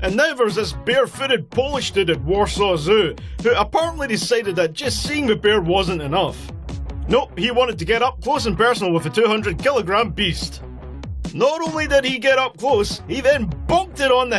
And now there's this barefooted Polish dude at Warsaw Zoo, who apparently decided that just seeing the bear wasn't enough. Nope, he wanted to get up close and personal with the 200 kilogram beast. Not only did he get up close, he then bonked it on the